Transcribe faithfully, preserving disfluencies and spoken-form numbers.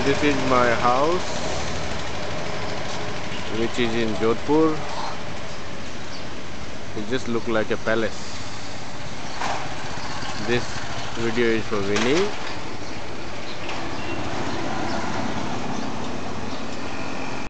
This is my house, which is in Jodhpur. It just looks like a palace. This video is for Winnie.